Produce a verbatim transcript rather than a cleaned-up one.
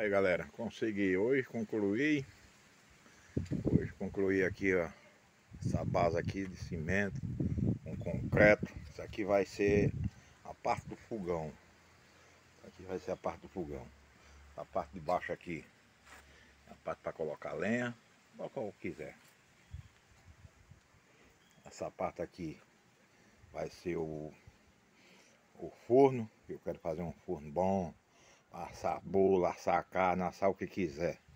Aí galera, consegui hoje, concluí Hoje concluí aqui, ó, essa base aqui de cimento com concreto. Isso aqui vai ser a parte do fogão. Isso aqui vai ser a parte do fogão. A parte de baixo aqui, a parte para colocar lenha, colocar o que quiser. Essa parte aqui vai ser o, o forno. Eu quero fazer um forno bom, assar bolo, assar carne, assar o que quiser.